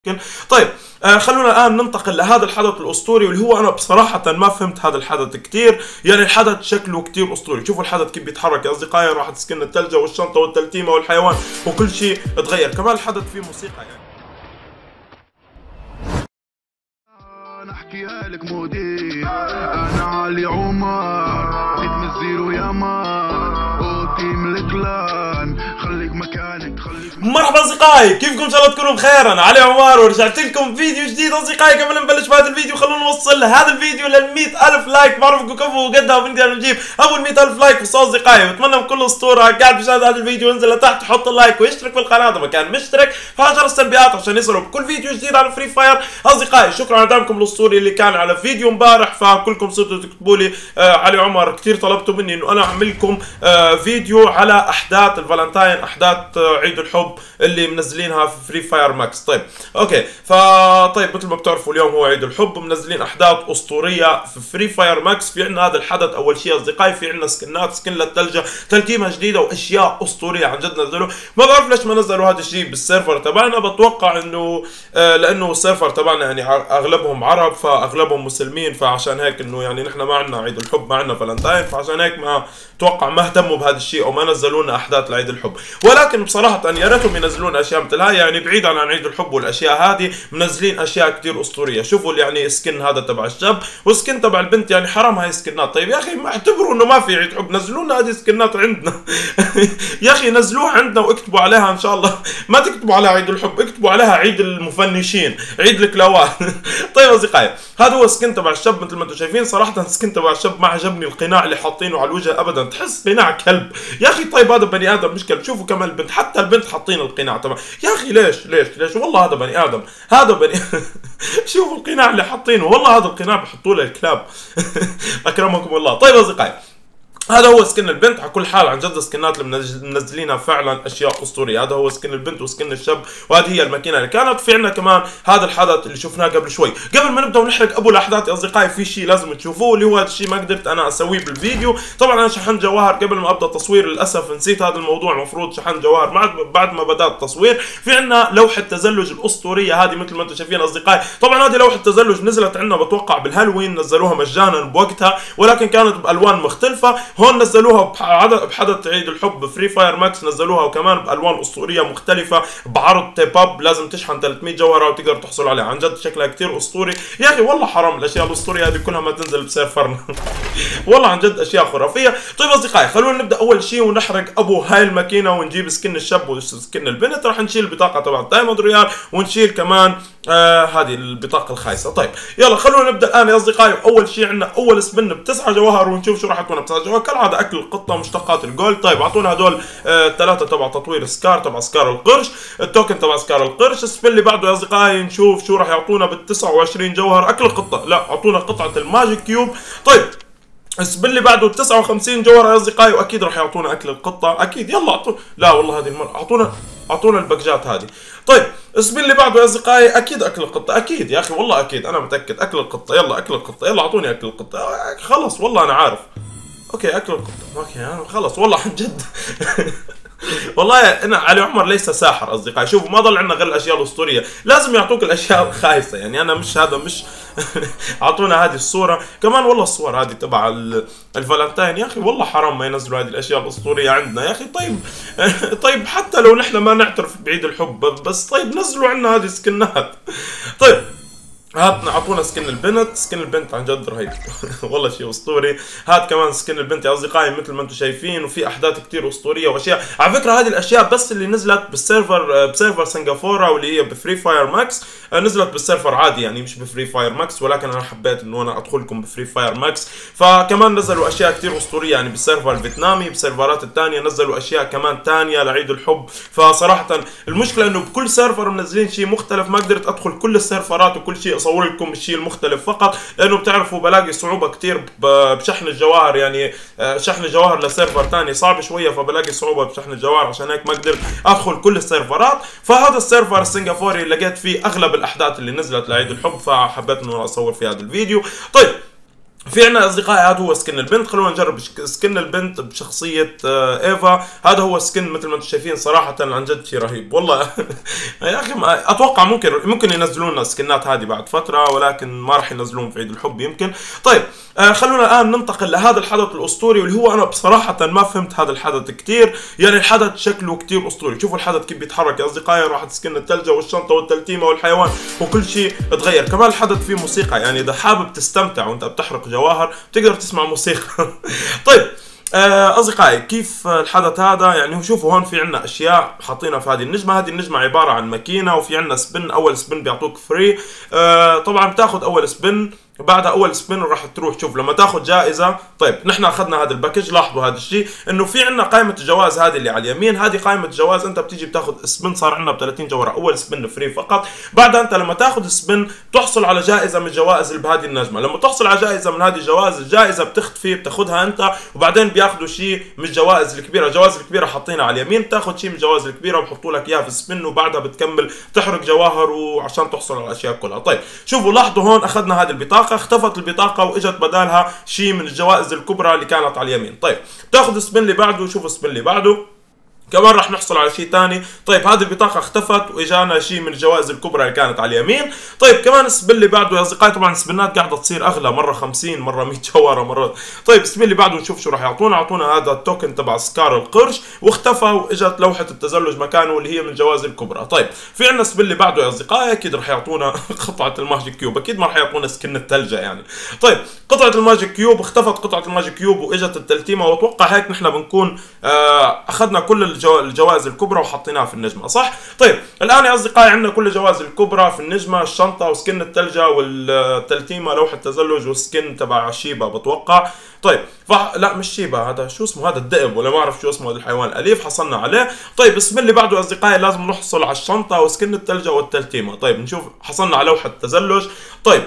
طيب خلونا الان ننتقل لهذا الحدث الاسطوري واللي هو انا بصراحه ما فهمت هذا الحدث كثير. يعني الحدث شكله كثير اسطوري، شوفوا الحدث كيف بيتحرك يا اصدقائي، راحت سكن الثلجه والشنطه والتلتيمه والحيوان وكل شيء تغير، كمان الحدث فيه موسيقى يعني. انا احكيها لك مودي، انا علي عمر ريتم الزيرو يا مان وتيم الكلان، خليك مكانك خليك مرحبا اصدقائي، كيفكم؟ ان شاء الله تكونوا بخير. انا علي عمر ورجعت لكم فيديو جديد اصدقائي. قبل ما نبلش بهذا الفيديو خلونا نوصل هذا الفيديو لل 100,000 لايك، بعرفكم كفو قدها وبنقدر نجيب اول 100,000 لايك بس اصدقائي. بتمنى من كل اسطوره قاعد بيشاهد هذا الفيديو ينزل لتحت يحط اللايك ويشترك في القناه اذا ما كان مشترك، فعل جرس التنبيهات عشان يصلوا بكل فيديو جديد على فري فاير. اصدقائي شكرا على دعمكم الاسطوري اللي كان على فيديو امبارح، فكلكم صرتوا تكتبوا لي علي عمر كثير طلبتوا مني انه انا اعمل لكم فيديو على احداث الفالنتاين، احداث عيد الحب اللي منزلينها في فري فاير ماكس. طيب اوكي، طيب مثل ما بتعرفوا اليوم هو عيد الحب، منزلين احداث اسطوريه في فري فاير ماكس. في عندنا هذا الحدث اول شيء اصدقائي، في عندنا سكنات، سكن للثلجه، تلتيمه جديده واشياء اسطوريه عن جد نزلوا. ما بعرف ليش ما نزلوا هذا الشيء بالسيرفر تبعنا، بتوقع انه لانه السيرفر تبعنا يعني اغلبهم عرب فاغلبهم مسلمين، فعشان هيك انه يعني نحن ما عندنا عيد الحب، ما عندنا فالنتاين، فعشان هيك ما اتوقع ما اهتموا بهذا الشيء او ما نزلوا لنا احداث لعيد الحب. ولكن بصراحه يا ريتهم ينزلون اشياء مثل هاي، يعني بعيدا عن عيد الحب والاشياء هذه منزلين اشياء كثير اسطوريه. شوفوا يعني سكن هذا تبع الشاب وسكن تبع البنت، يعني حرام هاي سكنات. طيب يا اخي ما اعتبروا انه ما في عيد حب، نزلوا لنا هذه سكنات عندنا يا اخي نزلوها عندنا واكتبوا عليها ان شاء الله، ما تكتبوا عليها عيد الحب، اكتبوا عليها عيد المفنشين، عيد الكلاوات طيب اصدقائي هذا هو سكن تبع الشاب مثل ما انتم شايفين. صراحه سكن تبع الشاب ما عجبني القناع اللي حاطينه على الوجه ابدا، تحس قناع كلب يا اخي. طيب هذا بني ادم مش كلب. شوفوا كمان البنت، حتى البنت حاطين القناع تبع، يا اخي ليش والله هذا بني ادم، هذا بني شوفوا القناع اللي حاطينه، والله هذا القناع بحطوه للكلاب اكرمكم الله. طيب اصدقائي هذا هو سكن البنت. على كل حال عن جد السكنات اللي منزلينها فعلا اشياء اسطوريه. هذا هو سكن البنت وسكن الشاب، وهذه هي الماكينه اللي كانت. في عندنا كمان هذا الحدث اللي شفناه قبل شوي. قبل ما نبدا ونحرق ابو الاحداث يا اصدقائي، في شيء لازم تشوفوه اللي هو هذا الشيء ما قدرت انا اسويه بالفيديو. طبعا انا شحنت جواهر قبل ما ابدا تصوير، للاسف نسيت هذا الموضوع. المفروض شحنت جواهر بعد ما بدات التصوير. في عندنا لوحه التزلج الاسطوريه هذه مثل ما انتم شايفين اصدقائي. طبعا هذه لوحه التزلج نزلت عندنا بتوقع بالهالوين، نزلوها مجانا بوقتها ولكن كانت بالوان مختلفه. هون نزلوها بحدث عيد الحب فري فاير ماكس، نزلوها وكمان بالوان اسطوريه مختلفه بعرض تيب اب، لازم تشحن 300 جوهره وتقدر تحصل عليها. عن جد شكلها كثير اسطوري يا اخي، والله حرام الاشياء الاسطوريه هذه كلها ما تنزل بسيرفرنا والله عن جد اشياء خرافيه. طيب اصدقائي خلونا نبدا اول شيء ونحرق ابو هاي الماكينه ونجيب سكن الشاب وسكن البنت. راح نشيل البطاقه تبع دايموند ريال ونشيل كمان هذه البطاقه الخايسه. طيب يلا خلونا نبدا الان يا اصدقائي. اول شيء عندنا اول سبن ب9 جواهر ونشوف شو راح يكون ب9 جواهر. كالعاده اكل القطه مشتقات الجولد. طيب اعطونا هدول ثلاثه تبع تطوير سكار، تبع سكار القرش، التوكن تبع سكار القرش. السبن اللي بعده يا اصدقائي نشوف شو راح يعطونا بال29 جوهر. اكل القطه، لا اعطونا قطعه الماجيك كيوب. طيب السبن اللي بعده 59 جوهر يا اصدقائي، واكيد راح يعطونا اكل القطه اكيد. يلا اعطونا، لا والله هذه المره اعطونا الباكجات هذه. طيب السبن اللي بعده يا اصدقائي اكيد اكل القطه، اكيد يا اخي والله اكيد انا متاكد اكل القطه. يلا اكل القطه، يلا اعطوني اكل القطه خلص والله انا عارف. اوكي اكل القطه، اوكي خلص والله عن جد والله انا علي عمر ليس ساحر اصدقائي. شوفوا ما ضل عندنا غير الاشياء الاسطوريه، لازم يعطوك الاشياء الخايسه. يعني انا مش هذا مش اعطونا هذه الصوره كمان، والله الصور هذه تبع الفالنتاين يا اخي والله حرام ما ينزلوا هذه الاشياء الاسطوريه عندنا يا اخي. طيب طيب حتى لو نحن ما نعترف بعيد الحب بس طيب نزلوا عنا هذه سكنات. طيب هات اعطونا سكن البنت. سكن البنت عن جد رهيب والله شيء اسطوري. هات كمان سكن البنت يا اصدقائي مثل ما انتم شايفين، وفي احداث كثير اسطوريه واشياء. على فكره هذه الاشياء بس اللي نزلت بسيرفر سنغافوره واللي هي بفري فاير ماكس. نزلت بالسيرفر عادي يعني مش بفري فاير ماكس، ولكن انا حبيت انه انا ادخلكم بفري فاير ماكس. فكمان نزلوا اشياء كثير اسطوريه يعني بالسيرفر الفيتنامي، بالسيرفرات الثانيه نزلوا اشياء كمان ثانيه لعيد الحب. فصراحه المشكله انه بكل سيرفر منزلين شيء مختلف، ما قدرت ادخل كل السيرفرات وكل شيء اصور لكم الشيء المختلف فقط، لانه بتعرفوا بلاقي صعوبه كثير بشحن الجواهر. يعني شحن الجواهر لسيرفر ثاني صعب شويه، فبلاقي صعوبه بشحن الجواهر، عشان هيك ما قدرت ادخل كل السيرفرات. فهذا السيرفر السنغافوري لقيت فيه اغلب الاحداث اللي نزلت لعيد الحب، فحبيت انه اصور في هذا الفيديو. طيب في عنا اصدقائي هذا هو سكن البنت. خلونا نجرب سكن البنت بشخصيه ايفا. هذا هو سكن مثل ما انتم شايفين، صراحه عن جد شيء رهيب والله. يا اخي اتوقع ممكن ينزلون لنا السكنات هذه بعد فتره، ولكن ما راح ينزلون في عيد الحب يمكن. طيب خلونا الان ننتقل لهذا الحدث الاسطوري، واللي هو انا بصراحه ما فهمت هذا الحدث كثير. يعني الحدث شكله كثير اسطوري. شوفوا الحدث كيف بيتحرك يا اصدقائي، راحت سكن الثلجه والشنطه والتلتيمه والحيوان وكل شيء تغير. كمان الحدث فيه موسيقى، يعني اذا حابب تستمتع وانت بتحرق جواهر بتقدر تسمع موسيقى. طيب اصدقائي كيف الحدث هذا؟ يعني شوفوا هون في عندنا اشياء حاطينها في هذه النجمه. هذه النجمه عباره عن ماكينه، وفي عندنا سبن. اول سبن بيعطوك فري. طبعا بتاخذ اول سبن، بعدها اول سبين راح تروح تشوف لما تاخذ جائزه. طيب نحن اخذنا هذا الباكج. لاحظوا هذا الشيء انه في عندنا قائمه الجواز هذه اللي على اليمين. هذه قائمه الجواز، انت بتيجي بتاخذ سبين، صار عندنا ب 30 جوهره. اول سبين فري فقط. بعدها انت لما تاخذ سبين تحصل على جائزه من الجوائز اللي بهذه النجمه. لما تحصل على جائزه من هذه الجوائز، الجائزه بتختفي بتاخذها انت، وبعدين بياخذوا شيء من الجوائز الكبيره. الجوائز الكبيره حاطينها على اليمين، بتاخذ شيء من الجوائز الكبيره وبحطوا لك اياها في السبين، وبعدها بتكمل تحرق جواهر وعشان تحصل على الاشياء كلها. طيب شوفوا لاحظوا هون اخذنا هذه البطاقه، اختفت البطاقه واجت بدالها شيء من الجوائز الكبرى اللي كانت على اليمين. طيب تاخذ السبين اللي بعده. شوفوا السبين اللي بعده كمان راح نحصل على شيء ثاني. طيب هذه البطاقه اختفت واجانا شيء من الجوائز الكبرى اللي كانت على اليمين. طيب كمان السبين اللي بعده يا اصدقائي، طبعا السبينات قاعده تصير اغلى، مره 50 مره 100 جوهره مره. طيب السبين اللي بعده نشوف شو راح يعطونا. اعطونا هذا التوكن تبع سكار القرش، واختفى واجت لوحه التزلج مكانه اللي هي من الجوائز الكبرى. طيب في عندنا السبين اللي بعده يا اصدقائي، اكيد راح يعطونا قطعه الماجيك كيوب. اكيد ما راح يعطونا سكن الثلجه يعني. طيب قطعه الماجيك كيوب، اختفت قطعه الماجيك كيوب واجت التلتيمه، واتوقع هيك نحن بنكون اخذنا كل الجوائز الكبرى وحطيناها في النجمه، صح؟ طيب الان يا اصدقائي عندنا كل الجوائز الكبرى في النجمه، الشنطه وسكن الثلجه والتلتيمه، لوحه تزلج، والسكن تبع شيبا بتوقع. طيب لا مش شيبا، هذا شو اسمه، هذا الذئب ولا ما اعرف شو اسمه، هذا الحيوان الاليف حصلنا عليه. طيب السبين اللي بعده يا اصدقائي لازم نحصل على الشنطه وسكن الثلجه والتلتيمه. طيب نشوف حصلنا على لوحه تزلج. طيب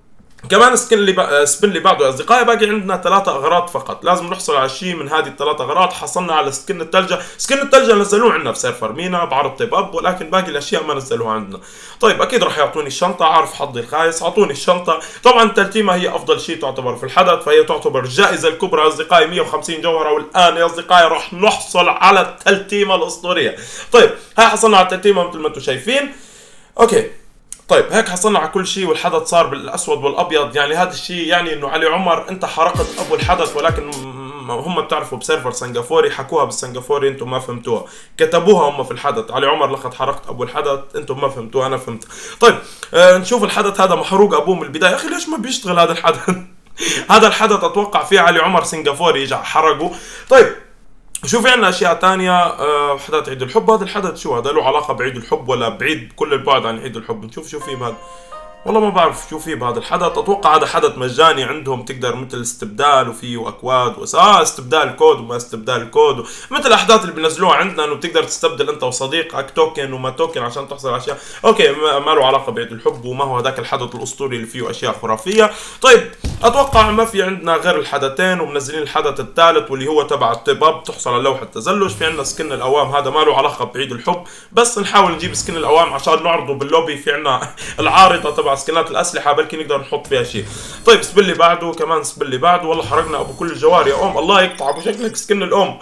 كمان السبين اللي بعده يا اصدقائي باقي عندنا 3 اغراض فقط، لازم نحصل على شيء من هذه ال3 اغراض. حصلنا على سكن الثلجه. سكن الثلجه نزلوه عندنا بسيرفر مينا بعرض طيب اب، ولكن باقي الاشياء ما نزلوها عندنا. طيب اكيد راح يعطوني الشنطه، عارف حظي الخايس، اعطوني الشنطه. طبعا التلتيمه هي افضل شيء تعتبر في الحدث، فهي تعتبر الجائزه الكبرى يا اصدقائي، 150 جوهره. والان يا اصدقائي راح نحصل على التلتيمه الاسطوريه. طيب هاي حصلنا على التلتيمه مثل ما انتم شايفين. اوكي طيب هيك حصلنا على كل شيء، والحدث صار بالاسود والابيض. يعني هذا الشيء يعني انه علي عمر انت حرقت ابو الحدث، ولكن هم بتعرفوا بسيرفر سنغافوري حكوها بالسنغافوري، انتم ما فهمتوها، كتبوها هم في الحدث. علي عمر لقد حرقت ابو الحدث، انتم ما فهمتوها، انا فهمت. طيب نشوف الحدث هذا محروق ابوه من البدايه. يا اخي ليش ما بيشتغل هذا الحدث؟ هذا الحدث اتوقع فيه علي عمر سنغافوري اجى حرقه. طيب شوف عندنا اشياء ثانيه. حدث عيد الحب، هذا الحدث شو هذا، له علاقه بعيد الحب ولا بعيد كل البعد عن عيد الحب؟ نشوف شو في بهذا، والله ما بعرف شو في بهذا الحدث. اتوقع هذا حدث مجاني عندهم، تقدر مثل استبدال وفيه اكواد استبدال كود وما استبدال كود، مثل الاحداث اللي بينزلوها عندنا انه بتقدر تستبدل انت وصديقك توكن وما توكن عشان تحصل على اشياء. اوكي ما له علاقه بعيد الحب، وما هو هذاك الحدث الاسطوري اللي فيه اشياء خرافيه. طيب اتوقع ما في عندنا غير الحدثين، ومنزلين الحدث الثالث واللي هو تبع التباب تحصل على لوحه التزلج. في عندنا سكن الاوام، هذا ما له علاقه بعيد الحب، بس نحاول نجيب سكن الاوام عشان نعرضه باللوبي. في عندنا العارضه تبع سكنات الاسلحه بلكي نقدر نحط فيها شيء. طيب سبين اللي بعده، كمان سبين اللي بعده. والله حرقنا ابو كل الجوار يا ام، الله يقطع ابو شكلك سكن الام.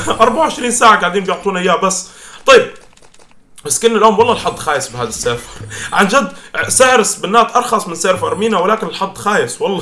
24 ساعه قاعدين بيعطونا اياه بس. طيب سكن الام والله الحظ خايس بهذا السيرفر عن جد، سعر السبنات ارخص من سيرفر مينا ولكن الحظ خايس والله.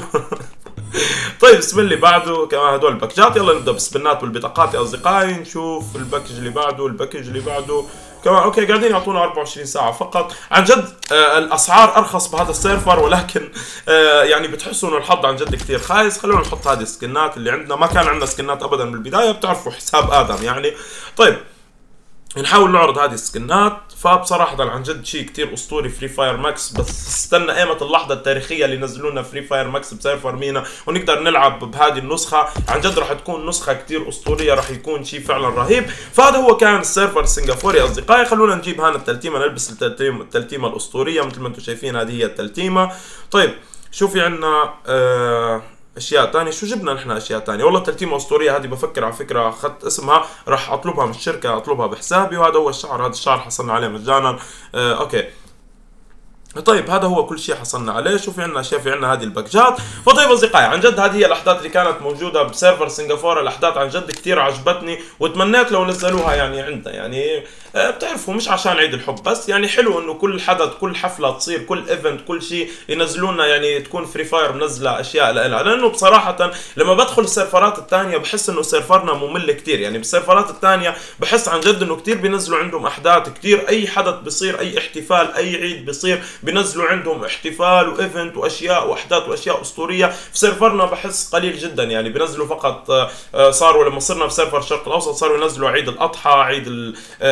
طيب السبين اللي بعده كمان هدول الباكجات. يلا نبدا بالسبنات والبطاقات يا اصدقائي. نشوف الباكج اللي بعده، الباكج اللي بعده كمان. اوكي قاعدين يعطونا 24 ساعه فقط. عن جد الاسعار ارخص بهذا السيرفر، ولكن يعني بتحسوا انه الحظ عن جد كثير خايس. خلونا نحط هذه السكنات اللي عندنا، ما كان عندنا سكنات ابدا من البدايه، بتعرفوا حساب ادم يعني. طيب نحاول نعرض هذه السكنات. فبصراحة عن جد شيء كتير اسطوري فري فاير ماكس، بس استنى ايمت اللحظة التاريخية اللي ينزلونا فري فاير ماكس بسيرفر مينا ونقدر نلعب بهذه النسخة. عن جد راح تكون نسخة كتير اسطورية، راح يكون شيء فعلا رهيب. فهذا هو كان السيرفر السنغافوري اصدقائي. خلونا نجيب هان التلتيمة، نلبس التلتيمة الاسطورية مثل ما انتم شايفين، هذه هي التلتيمة. طيب شو في عندنا اشياء ثانيه؟ شو جبنا نحن اشياء ثانيه؟ والله التلتيمه اسطوريه هذه بفكر على فكره اخذت اسمها، راح اطلبها من الشركه، اطلبها بحسابي. وهذا هو الشعر، هذا الشعر حصلنا عليه مجانا. اوكي طيب هذا هو كل شيء حصلنا عليه. شوف في عندنا اشياء، في عندنا هذه الباكجات. فطيب اصدقائي، عن جد هذه هي الاحداث اللي كانت موجوده بسيرفر سنغافوره. الاحداث عن جد كثير عجبتني وتمنيت لو نزلوها يعني عندنا. يعني بتعرفوا مش عشان عيد الحب بس، يعني حلو انه كل حدث، كل حفله تصير، كل ايفنت، كل شيء ينزلوا لنا، يعني تكون فري فاير منزله اشياء لها. لانه بصراحه لما بدخل السيرفرات الثانيه بحس انه سيرفرنا ممل كثير. يعني بالسيرفرات الثانيه بحس عن جد انه كثير بينزلوا عندهم احداث كثير. اي حدث بيصير، اي احتفال، اي عيد بيصير، بينزلوا عندهم احتفال وايفنت واشياء واحداث واشياء اسطوريه. في سيرفرنا بحس قليل جدا، يعني بينزلوا فقط. صاروا لما صرنا في سيرفر الشرق الاوسط صاروا ينزلوا عيد الاضحى، عيد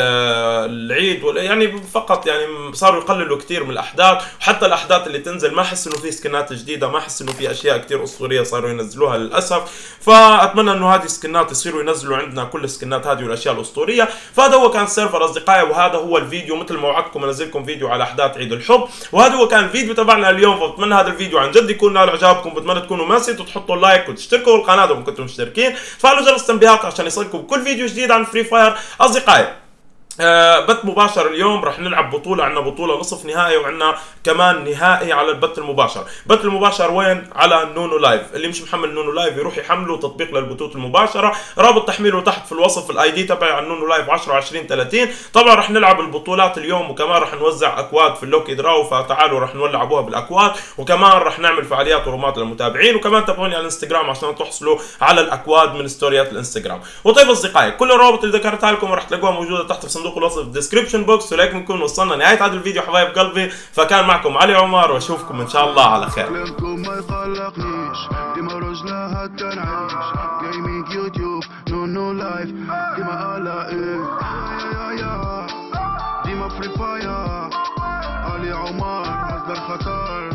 العيد، يعني فقط يعني صاروا يقللوا كثير من الاحداث. وحتى الاحداث اللي تنزل ما احس انه في سكنات جديده، ما احس انه في اشياء كثير اسطوريه صاروا ينزلوها للاسف. فاتمنى انه هذه السكنات يصيروا ينزلوا عندنا كل السكنات هذه والاشياء الاسطوريه. فهذا هو كان السيرفر اصدقائي، وهذا هو الفيديو. مثل ما وعدتكم انزلكم فيديو على احداث عيد الحب، وهذا هو كان الفيديو تبعنا اليوم. فبتمنى هذا الفيديو عن جد يكون نال اعجابكم. بتمنى تكونوا ما نسيتوا تحطوا لايك وتشتركوا بالقناه اذا كنتم مشتركين، تفعلوا جرس التنبيهات عشان يصلكم كل فيديو جديد عن فري فاير اصدقائي. بث مباشر اليوم راح نلعب بطولة. عندنا بطولة نصف نهائي وعندنا كمان نهائي على البث المباشر. البث المباشر وين؟ على نونو لايف. اللي مش محمل نونو لايف يروح يحملوا تطبيق للبثوث المباشرة، رابط تحميله تحت في الوصف. الاي دي تبعي على نونو لايف 10/20/30. طبعا راح نلعب البطولات اليوم، وكمان راح نوزع اكواد في اللوكي دراو، فتعالوا راح نولعبوها بالاكواد، وكمان راح نعمل فعاليات ورومات للمتابعين، وكمان تابعوني على الانستغرام عشان تحصلوا على الاكواد من ستوريات الانستغرام. وطيب اصدقائي، كل الروابط اللي ذكرتها لكم راح تلاقوها موجودة تحت في صندوق الوصف في الديسكربشن بوكس. ولكن نكون وصلنا نهاية هذا الفيديو حبايب قلبي. فكان معكم علي عمر، واشوفكم ان شاء الله على خير. كلامكم ما يقلقنيش، ديما رجلها تنعيش. جيمنج يوتيوب نو لايف، ديما على ديما فري فاير. علي عمر مصدر خطر.